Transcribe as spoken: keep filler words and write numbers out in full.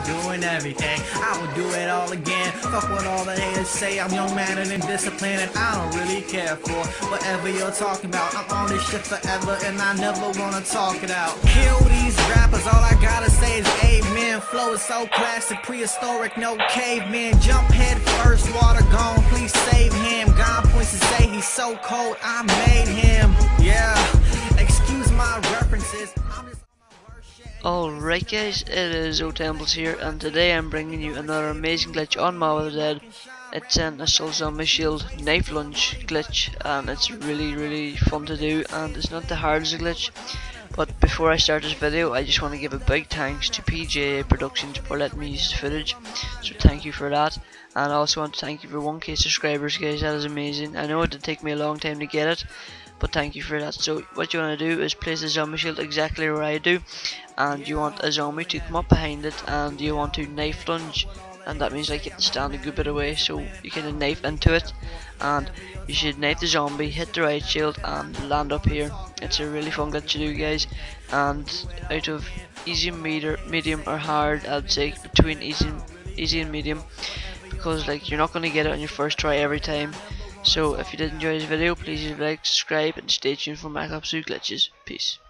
doing everything. I will do it all again. Fuck what all the haters say. I'm young man and indisciplined, and I don't really care for whatever you're talking about. I'm on this shit forever, and I never wanna talk it out. Kill these rappers, all I gotta say is amen. Flow is so classic, prehistoric, no caveman. Jump head first, water gone, please save him. God points to say he's so cold, I made him. Yeah, excuse my references. I'm just on my worst shit. Alright guys, it is OTemplez here, and today I'm bringing you another amazing glitch on Maw of the Dead. It's an Assault Zombie Shield knife lunge glitch, and it's really really fun to do, and it's not the hardest glitch. But before I start this video, I just want to give a big thanks to P J A Productions for letting me use the footage, so thank you for that. And I also want to thank you for one K subscribers guys, that is amazing. I know it did take me a long time to get it, but thank you for that. So what you want to do is place the zombie shield exactly where I do, and you want a zombie to come up behind it, and you want to knife lunge, and that means like you have to stand a good bit away so you can knife into it, and you should knife the zombie, hit the right shield and land up here. It's a really fun glitch to do guys, and out of easy, meter, medium or hard, I'd say between easy, easy and medium, because like you're not going to get it on your first try every time. So if you did enjoy this video, please leave a like, subscribe and stay tuned for my absolute glitches. Peace.